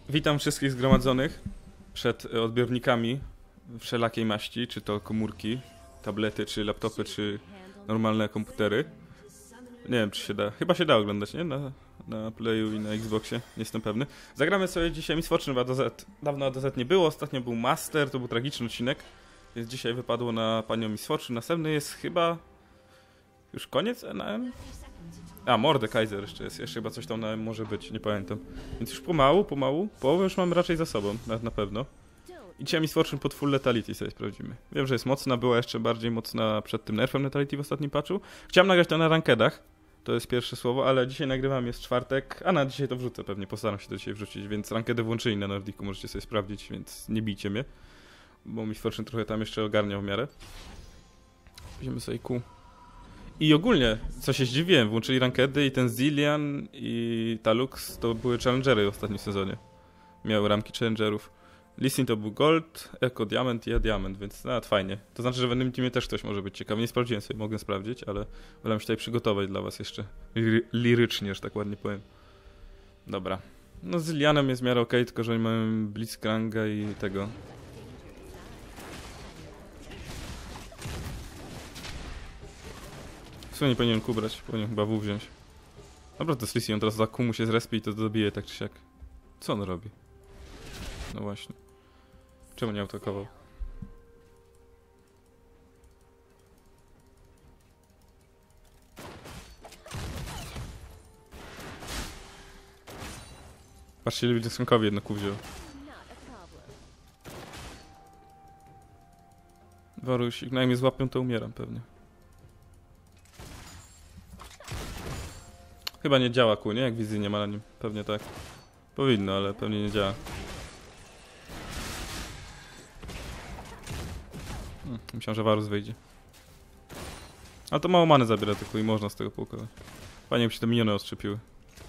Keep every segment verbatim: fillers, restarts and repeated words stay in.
Witam wszystkich zgromadzonych przed odbiornikami wszelakiej maści, czy to komórki, tablety, czy laptopy, czy normalne komputery. Nie wiem, czy się da. Chyba się da oglądać, nie? Na, na Playu i na Xboxie. Nie jestem pewny. Zagramy sobie dzisiaj Miss Fortune w A do Z. Dawno A do Z nie było, ostatnio był Master, to był tragiczny odcinek. Więc dzisiaj wypadło na panią Miss Fortune. Następny jest chyba... Już koniec na M? A, Mordekaiser jeszcze jest. Jeszcze chyba coś tam na M może być, nie pamiętam. Więc już pomału, pomału. Połowę już mamy raczej za sobą, nawet na pewno. I dzisiaj Miss Fortune pod full letality sobie sprawdzimy. Wiem, że jest mocna, była jeszcze bardziej mocna przed tym nerfem letality w ostatnim patchu. Chciałem nagrać to na rankedach. To jest pierwsze słowo, ale dzisiaj nagrywam, jest czwartek, a na dzisiaj to wrzucę pewnie, postaram się to dzisiaj wrzucić, więc rankedy włączyli na Nordiku, możecie sobie sprawdzić, więc nie bijcie mnie. Bo Miss Fortune trochę tam jeszcze ogarniał w miarę. Weźmiemy sobie Q. I ogólnie, co się zdziwiłem, włączyli rankedy i ten Zillian i Talux to były challengery w ostatnim sezonie. Miały ramki challengerów. Listing to był Gold, Echo Diamond i ja Diamond, więc nawet fajnie. To znaczy, że w innym teamie też ktoś może być ciekawy. Nie sprawdziłem sobie, mogę sprawdzić, ale wolę się tutaj przygotować dla was jeszcze Lir lirycznie, że tak ładnie powiem. Dobra. No z Zillianem jest w miarę okej, okay, tylko że oni mają Blitzcranga i tego... W sumie nie powinien Q brać, powinien chyba W wziąć. Dobra, to jest Lissi, on teraz za Q mu się zrespi i to dobije tak czy siak. Co on robi? No właśnie. Czemu nie atakował? Patrzcie, ile Blitzcrankowi jedno Q wziął. Warusik, no jak mnie złapią, to umieram pewnie. Chyba nie działa Q, nie? Jak wizji nie ma na nim. Pewnie tak. Powinno, ale pewnie nie działa. Hmm, myślałem, że Varus wyjdzie. Ale to mało many zabiera tylko i można z tego połkować. Fajnie, jakby się te miniony odczepiły.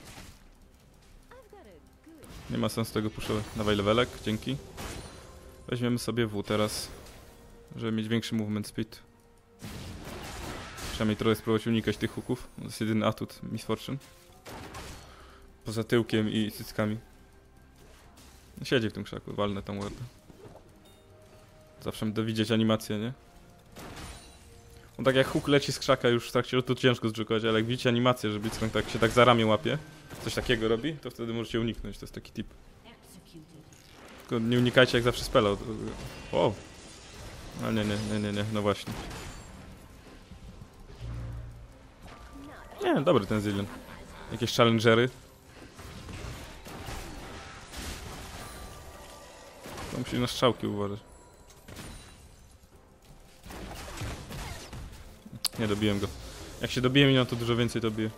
Nie ma sensu tego puszować. Dawaj levelek, dzięki. Weźmiemy sobie W teraz, żeby mieć większy movement speed. Przynajmniej trochę spróbować unikać tych hooków. To jest jedyny atut Miss Fortune. Poza tyłkiem i cyckami. Siedzi w tym krzaku, walnę tą wardę. Zawsze będę widzieć animację, nie? On tak jak hook leci z krzaka już w trakcie lotu ciężko zdżukować, ale jak widzicie animację, że Blitzcrank tak się tak za ramię łapie, coś takiego robi, to wtedy możecie uniknąć, to jest taki tip. Tylko nie unikajcie jak zawsze spela. Wow. Ale nie, nie, nie, nie, nie, no właśnie. Nie, dobry ten Zillion. Jakieś challengery. To musi na strzałki uważać. Nie dobiłem go. Jak się dobiję minął, to dużo więcej dobiję.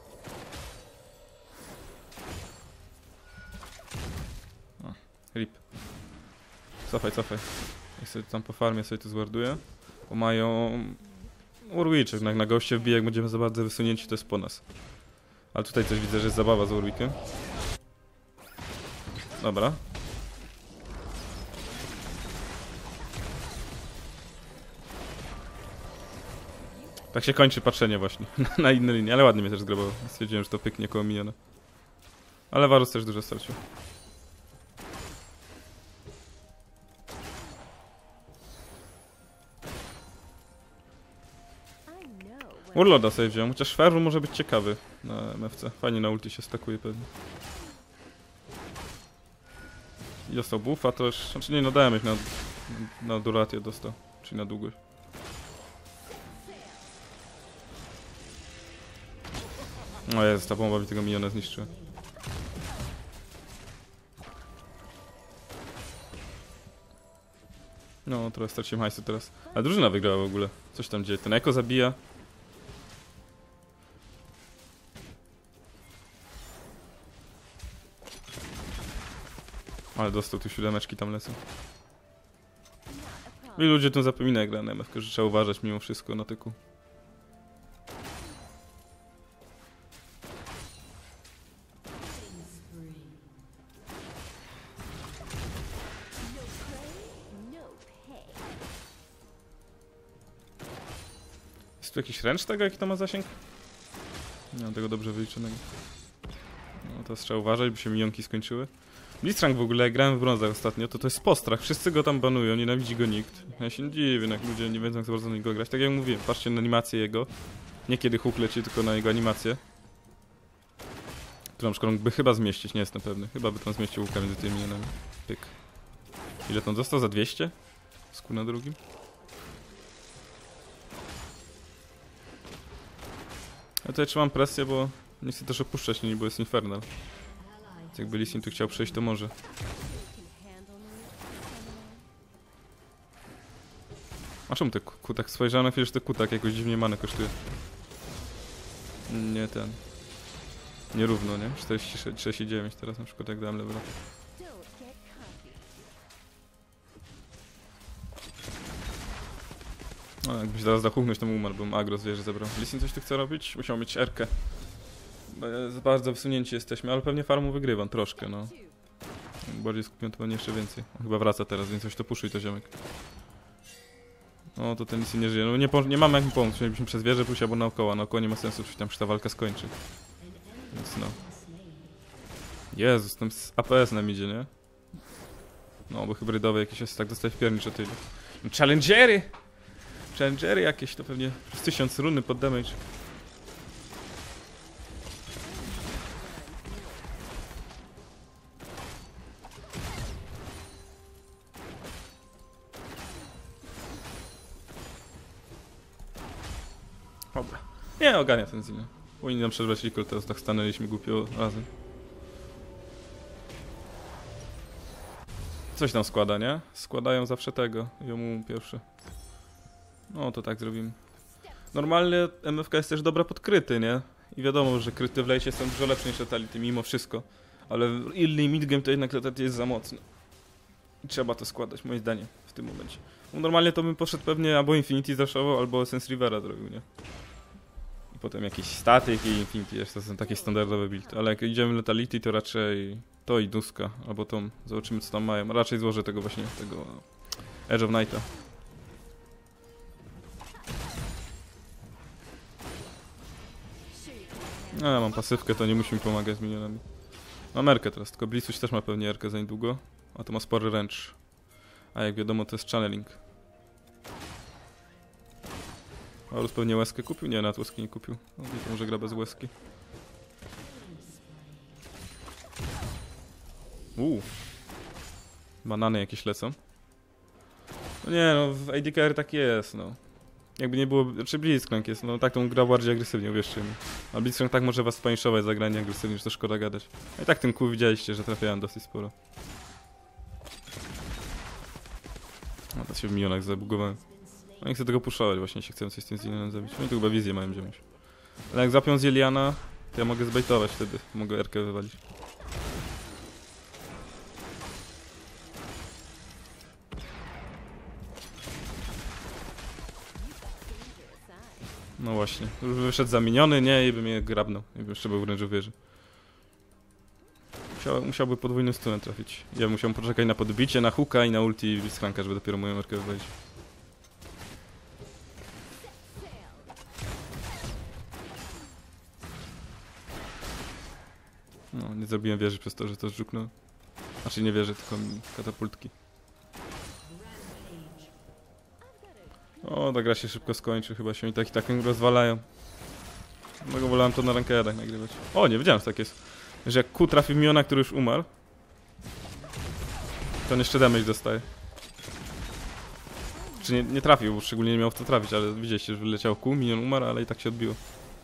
O, rip. Cofaj, cofaj. Jak sobie tam po farmie sobie to zwarduję. Bo mają... Urwiczek, jak na goście wbije, jak będziemy za bardzo wysunięci, to jest po nas. Ale tutaj też widzę, że jest zabawa z Urwikiem. Dobra. Tak się kończy patrzenie właśnie na inne linie, ale ładnie mnie też zgrabało. Stwierdziłem, że to pyknie koło miniona. Ale Varus też dużo stracił. Urloda sobie wziąłem, chociaż Ferru może być ciekawy na M F C. Fajnie na ulti się stakuje pewnie. I dostał buffa, to już... Znaczy nie, no dałem ich na, na durację dostał, czyli na długość. O jest, ta bomba mi tego miniona zniszczyła. No, trochę straciłem hajsu teraz. Ale drużyna wygrała w ogóle. Coś tam dzieje. Ten Echo zabija. Ale dostał tu siódemeczki, tam lecą. I ludzie tu zapominają jak gra na M F K, że trzeba uważać mimo wszystko na tyku. Jest tu jakiś ręcz tego, jaki to ma zasięg? Nie mam tego dobrze wyliczonego. No to trzeba uważać, by się minionki skończyły. Blitzcrank w ogóle, jak grałem w brązach ostatnio, to to jest postrach. Wszyscy go tam banują, nienawidzi go nikt. Ja się nie dziwię, jak ludzie nie wiedzą, jak za bardzo na niego grać. Tak jak mówiłem, patrzcie na animację jego. Nie kiedy huk leci, tylko na jego animację. Którą szkolą by chyba zmieścić, nie jestem pewny. Chyba by tam zmieścił łuka między tymi minionami. Pyk. Ile to dostał? Za dwieście? Skór na drugim? Ja tutaj trzymam presję, bo nie chcę też opuszczać linii, bo jest Infernal. Więc jakby Lee Sin tu chciał przejść, to może. A czemu te kutak? Spojrzałem na chwilę, że te kutak jakoś dziwnie manę kosztuje. Nie ten. Nierówno, nie? czterdzieści sześć, trzydzieści dziewięć teraz na przykład, jak dałem levela. No, jakbyś zaraz zachuchnąć, to mu umarł, bym agro zwierzę zebrał. Lee Sin coś tu chce robić? Musiał mieć R-kę. Bardzo wsunięci jesteśmy, ale pewnie farmu wygrywam troszkę, no. Jak bardziej skupiam, to pewnie jeszcze więcej. On chyba wraca teraz, więc coś to puszuj, to ziomek. O, to ten Lee Sin nie żyje. No nie, nie mamy jak mu pomóc, mielibyśmy przez wieżę pójść albo naokoło. Naokoło nie ma sensu, czy tam się ta walka skończy. Więc no. Jezus, tam z A P S nam idzie, nie? No, bo hybrydowe jakieś jest tak dostać w piernicz o tyle. No, challengery! Challengery jakieś, to pewnie przez tysiąc runy pod damage. Dobra. Nie, ogarnia ten Zin. Powinni nam przerwać recall, teraz tak stanęliśmy głupio razem. Coś tam składa, nie? Składają zawsze tego. Jomu pierwszy. No to tak zrobimy. Normalnie M F K jest też dobra pod kryty, nie? I wiadomo, że kryty w lejcie są dużo lepsze niż Letality mimo wszystko. Ale early midgame to jednak Letality jest za mocny. I trzeba to składać, moim zdaniem, w tym momencie. No normalnie to bym poszedł pewnie albo Infinity zaszował, albo Sense Rivera zrobił, nie? I potem jakiś statyk i Infinity, jeszcze to są takie standardowe build. Ale jak idziemy Letality, to raczej to i Duska, albo tą, zobaczymy co tam mają. Raczej złożę tego właśnie, tego Edge of Nighta. No, mam pasywkę, to nie musimy pomagać z minionami. Mam Erkę teraz, tylko Blisuś też ma pewnie Erkę za niedługo. A to ma spory wręcz. A jak wiadomo, to jest channeling. Horus pewnie łezkę kupił? Nie, nawet łezki nie kupił. No, to może gra bez łezki. Uuu. Banany jakieś lecą. No nie no, w A D K R tak jest, no. Jakby nie było, czy Blitzcrank jest, no tak to gra bardziej agresywnie, uwierzcie mi. A Blitzcrank tak może was spaniszować za granie agresywnie, że to szkoda gadać. No i tak tym kół widzieliście, że trafiałem dosyć sporo. No to się w minionach zabugowałem. No nie chcę tego puszować, właśnie się chcę coś z tym Zillianem zabić. No i tu chyba wizję mają wziąć. Ale jak zapią Zilliana, to ja mogę zbejtować wtedy, mogę R-kę wywalić. No właśnie, już wyszedł zamieniony, nie, i by mnie grabnął. I by jeszcze był wręcz w wieży. Musiał, musiałby podwójnym stunem trafić. Ja musiałem poczekać na podbicie, na hooka i na ulti i Blitzcranka, żeby dopiero moją markę wywalić. No, nie zrobiłem wieży przez to, że to zżuknąłem. Znaczy nie wieży, tylko katapultki. O, ta gra się szybko skończy, chyba się i tak i tak rozwalają. Dlatego wolałem to na rankedach nagrywać. O, nie wiedziałem, że tak jest. Że jak Q trafi w miniona, który już umarł, to on jeszcze damage dostaje. Czy nie, nie trafił, bo szczególnie nie miał w to trafić, ale widzieliście, że wyleciał Q, minion umarł, ale i tak się odbiło.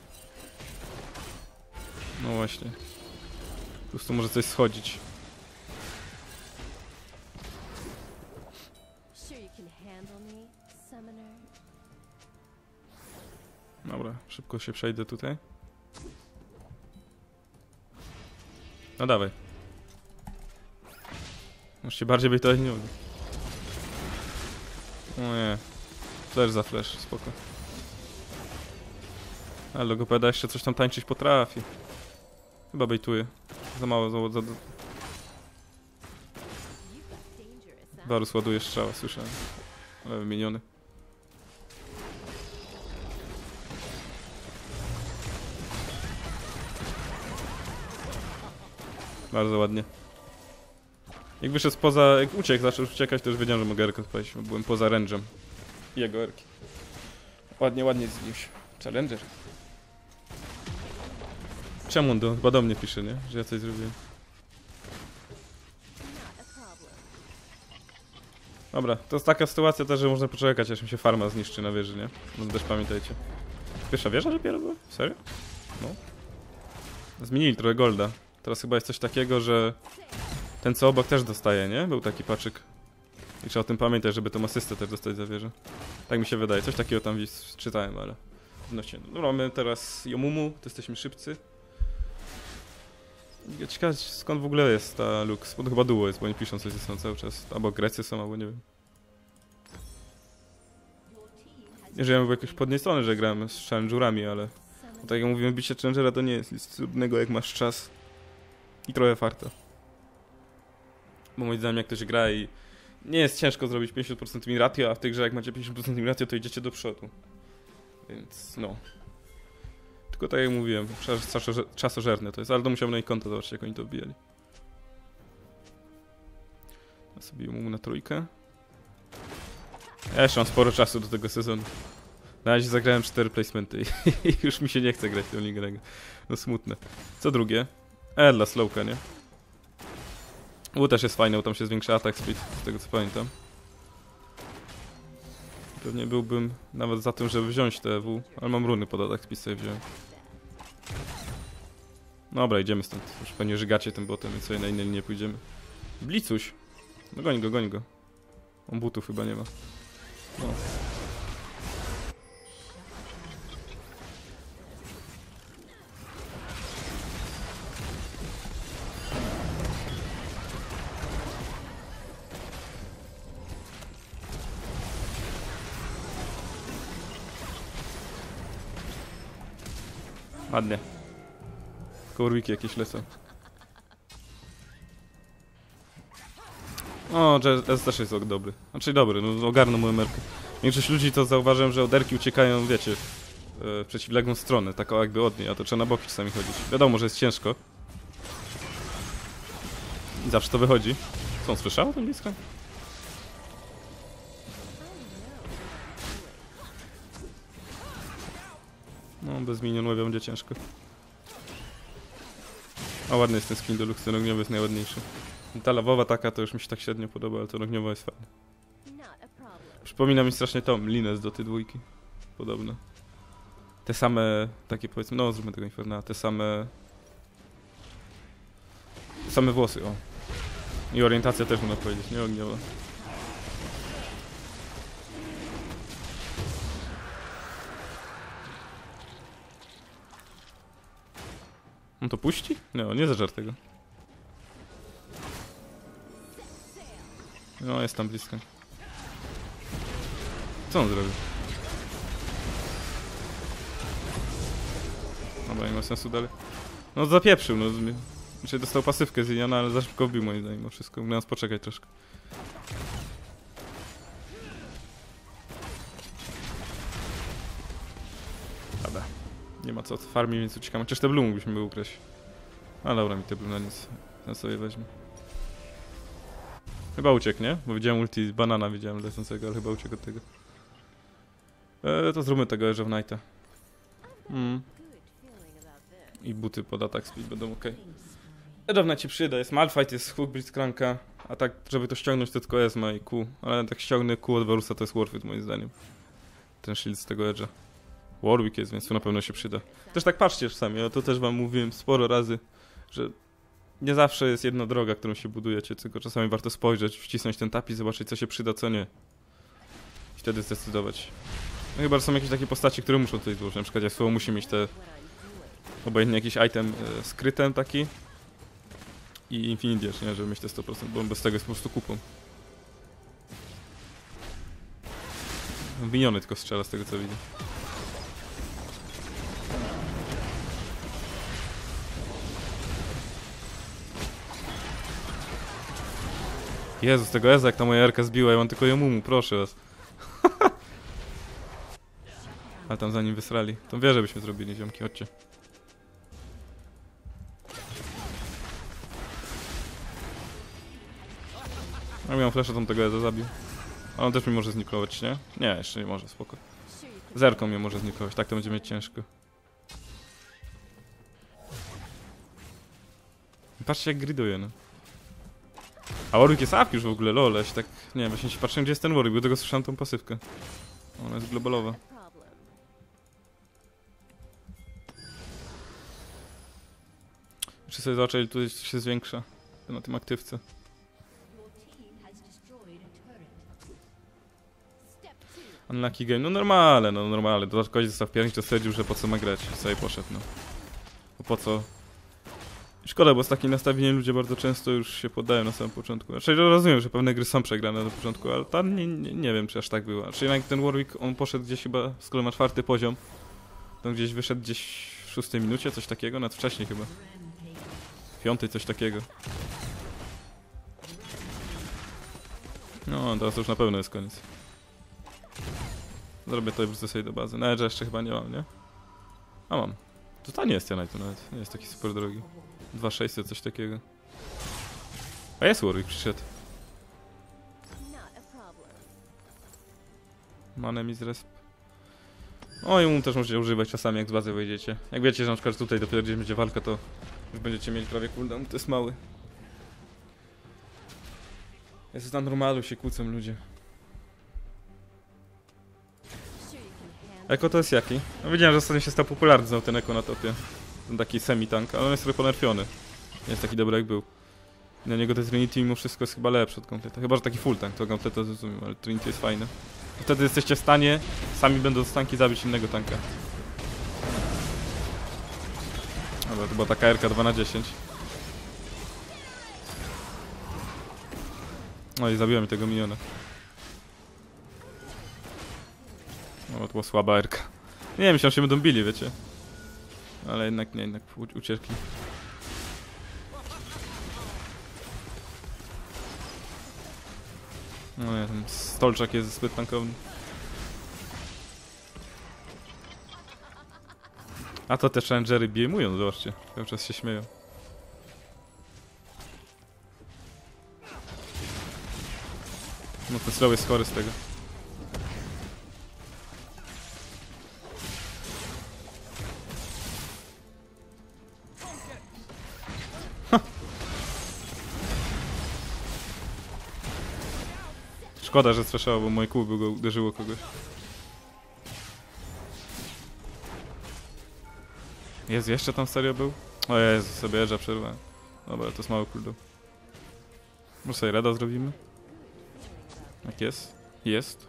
No właśnie. Po prostu może coś schodzić. Dobra, szybko się przejdę tutaj. No dawaj. Może się bardziej bejtować nie mogę. O nie. Flash za flash, spoko. Ale logopeda jeszcze coś tam tańczyć potrafi. Chyba bejtuje. Za mało, za... za... Varus ładuje strzała, słyszałem. Ale wymieniony. Bardzo ładnie. Jak wyszedł spoza, jak uciekł, zaczął uciekać, to już wiedziałem, że mogę Erkę odpalić, bo byłem poza range'em jego Erki. Ładnie, ładnie zniósł. Challenger. Czemu on do, chyba do mnie pisze, nie? Że ja coś zrobiłem. Dobra, to jest taka sytuacja też, że można poczekać, aż mi się farma zniszczy na wieży, nie? No też pamiętajcie. Pierwsza wieża dopiero była? Serio? No. Zmienili trochę golda. Teraz chyba jest coś takiego, że ten co obok też dostaje, nie? Był taki paczyk. I trzeba o tym pamiętać, żeby tą asystę też dostać za wieżę. Tak mi się wydaje. Coś takiego tam czytałem, ale... Odnośnie. No, mamy teraz Yomumu, to jesteśmy szybcy. Ciekawe skąd w ogóle jest ta Lux, bo to chyba duo jest, bo oni piszą coś ze sobą cały czas. Albo Grecy są, albo nie wiem. Nie, że ja mówię jakoś podniecony, że gramy z challengerami, ale... Bo tak jak mówimy, bicie challengera to nie jest nic trudnego, jak masz czas. I trochę farta. Bo moim zdaniem jak ktoś gra i... Nie jest ciężko zrobić pięćdziesiąt procent win ratio, a w tej grze jak macie pięćdziesiąt procent win ratio, to idziecie do przodu. Więc no... Tylko tak jak mówiłem, czasożerne to jest, ale to musiałem na ich konto zobaczyć, jak oni to wbijali. Ja sobie mu na trójkę. Ja jeszcze mam sporo czasu do tego sezonu. Na razie zagrałem cztery placementy i już mi się nie chce grać w tę ligę. No smutne. Co drugie? E, dla slowka, nie? U też jest fajne, bo tam się zwiększa attack speed, z tego co pamiętam. Pewnie byłbym nawet za tym, żeby wziąć te E W, ale mam runy pod attack speed, sobie wziąłem. Dobra, idziemy stąd. Już pewnie żygacie tym botem, więc sobie na innej linie pójdziemy. Blicuś! No goń go, goń go. On butów chyba nie ma. No. Ładnie. Korwiki jakieś lecą. O, Jazz też jest dobry. Znaczy dobry, no ogarnął moją merkę. Większość ludzi to zauważyłem, że od Erki uciekają, wiecie, yy, w przeciwległą stronę, taką jakby od niej, a to trzeba na boki czasami chodzić. Wiadomo, że jest ciężko. I zawsze to wychodzi. Co on słyszał ten blisko? No, bez minionów będzie ciężko. A ładny jest ten skin do Lux, ten ogniowy jest najładniejszy. Ta lawowa taka to już mi się tak średnio podoba, ale ten ogniowa jest fajny. Przypomina mi strasznie Tom, Linę z Doty dwójki. Podobno. Te same, takie powiedzmy, no zróbmy tego Inferna, te same... Te same włosy, o. I orientacja też można powiedzieć, nie ogniowa. On to puści? Nie, on nie zażar tego. No, jest tam blisko. Co on zrobił? Dobra, nie ma sensu dalej. No zapieprzył, no. Znaczy dostał pasywkę z Iliana, ale za szybko wbił moim zdaniem mimo wszystko. Mógł nas poczekać troszkę. Dobra. Nie ma co farmi, więc uciekam. Chociaż te blue mógłbyśmy by ukraść. A dobra, mi te blue na nic. Ten sobie weźmie. Chyba uciekł, nie? Bo widziałem ulti banana, widziałem lecącego, ale chyba uciekł od tego. Eee, to zróbmy tego Edge of Nighta. Mm. I buty pod attack speed będą ok. Edge of Night ci przyda, jest Malphite, jest Hook, Blitzcranka. A tak, żeby to ściągnąć, to tylko Esma i Q. Ale tak ściągnę Q od Varusa, to jest worth it moim zdaniem. Ten shield z tego Edge'a. Warwick jest, więc to na pewno się przyda. Też tak patrzcie czasami, ja to też wam mówiłem sporo razy, że nie zawsze jest jedna droga, którą się budujecie, tylko czasami warto spojrzeć, wcisnąć ten tap i zobaczyć, co się przyda, co nie. I wtedy zdecydować. No chyba, że są jakieś takie postacie, które muszą tutaj złożyć. Na przykład jak słowo musi mieć te... obojętnie jakiś item e, skrytem taki. I Infinity Dash, nie? Żeby mieć te sto procent, bo bez tego jest po prostu kupą. Miniony tylko strzela z tego, co widzę. Jezus, tego Eza, jak ta moja Erka zbiła, ja mam tylko Yomumu, proszę was. Ale tam zanim wysrali. Tą wieżę byśmy zrobili, ziomki, chodźcie. Ja miałem flasha, tam tego Eda zabił. Ale on też mi może zniklować, nie? Nie, jeszcze nie może, spoko. Zerką mnie może zniklować, tak to będzie mieć ciężko. Patrzcie jak griduje, no. A Warwick jest up już w ogóle, lol, ja się tak... Nie wiem, właśnie się patrzę, gdzie jest ten Warwick, bo tego słyszałem tą pasywkę. Ona jest globalowa. Muszę sobie zobaczyć, ile tutaj się zwiększa na tym aktywce. Unlucky game, no normalne, no normalne. Dodatkowo został piernik, to stwierdził, że po co ma grać i sobie poszedł, no. Bo po co... Szkoda, bo z takim nastawieniem ludzie bardzo często już się poddają na samym początku. Znaczy rozumiem, że pewne gry są przegrane na początku, ale tam nie, nie, nie wiem, czy aż tak było. Znaczy jednak ten Warwick, on poszedł gdzieś chyba, z kolei ma czwarty poziom. To gdzieś wyszedł gdzieś w szóstej minucie, coś takiego, nawet wcześniej chyba. Piątej, coś takiego. No, teraz już na pewno jest koniec. Zrobię to i wrócę sobie do bazy. Nawet, że jeszcze chyba nie mam, nie? A mam. To ta nie jest Tianite nawet, nie jest taki super drogi. dwa tysiące sześćset, coś takiego. A jest Warwick, przyszedł. Manem z resp. O i mu też możecie używać czasami, jak z bazy wejdziecie. Jak wiecie, że na przykład tutaj dopiero gdzieś będzie walka, to już będziecie mieli prawie cooldown, to jest mały. Jest na normalu, się kłócą ludzie. Eko to jest jaki? No widziałem, że ostatnio się stał popularny znowu ten Eko na topie. Ten taki semi-tank, ale on jest trochę ponerfiony. Nie jest taki dobry jak był. Na niego to Trinity mimo wszystko jest chyba lepszy od Completa. Chyba, że taki full tank, to Completa to zrozumiem, ale Trinity jest fajny. I wtedy jesteście w stanie, sami będąc tanki, zabić innego tanka. Dobra, to była taka R K dwa na dziesięć. No i zabiłem mi tego miniona. No to była słaba R K. Nie wiem, myślałem, że się będą bili, wiecie. Ale jednak nie, jednak uciekli. No nie, ten stolczak jest zbyt tankowny. A to te challengery biemują, zobaczcie. Cały czas się śmieją. No ten slow jest chory z tego. Szkoda, że straszało, bo moje kół by go uderzyło kogoś. Jezu, jeszcze tam serio był? O Jezu, sobie Edge'a przerwałem. Dobra, to jest mały cooldown. Może sobie reda zrobimy? Jak jest? Jest.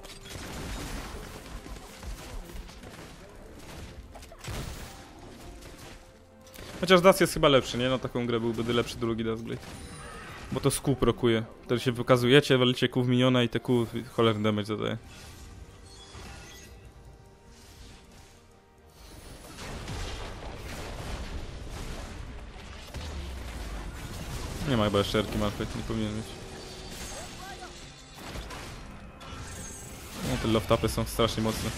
Chociaż Dust jest chyba lepszy, nie? Na taką grę byłby lepszy drugi Dustblade. Bo to skup rokuje. Wtedy się wykazujecie, walicie kół w miniona i te kół cholerny damage zadaje. Nie ma chyba jeszcze erki Malphite, nie powinien mieć. No te love tapy są strasznie mocne.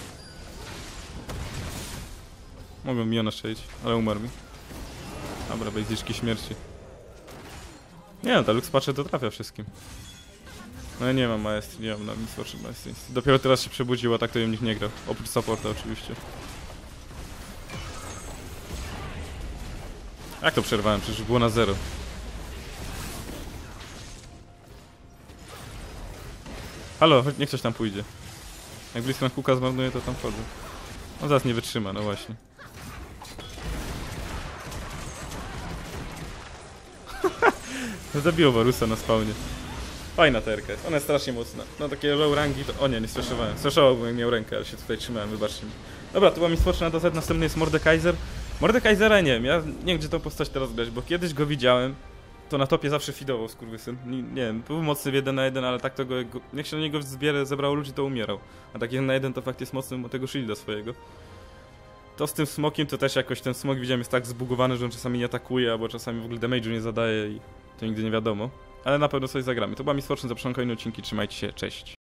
Mogłem miniona strzelić, ale umarł mi. Dobra, basiczki śmierci. Nie no, ta Lux Patcher to trafia wszystkim. No ja nie mam maestrii, nie mam na nic oczy maestrii. Dopiero teraz się przebudziła, tak to ją nikt nie grał. Oprócz supporta oczywiście. Jak to przerwałem? Przecież było na zero. Halo, niech ktoś tam pójdzie. Jak blisko na kuka zmarnuje, to tam wchodzę. On zaraz nie wytrzyma, no właśnie. Zabiło Warusa na spawnie. Fajna terka jest, ona jest strasznie mocna. No takie low rangi to... O nie, nie straszowałem. Straszowałbym jak miał rękę, ale się tutaj trzymałem, wybaczcie mi. Dobra, to była mi spoczna do Z, następny jest Mordekaiser. Mordekaisera nie wiem, ja nie wiem gdzie tą postać teraz grać, bo kiedyś go widziałem. To na topie zawsze fidował skurwysyn. Nie, nie wiem, był mocny w jeden na jeden, ale tak to go... Jak się na niego zbierę, zebrało ludzi, to umierał. A tak jeden na jeden to fakt jest mocny, bo tego shielda swojego. To z tym smokiem to też jakoś ten smok widziałem jest tak zbugowany, że on czasami nie atakuje, albo czasami w ogóle damage'u nie zadaje i to nigdy nie wiadomo. Ale na pewno coś zagramy. To była mi Misfortune, zapraszam kolejne odcinki, trzymajcie się, cześć.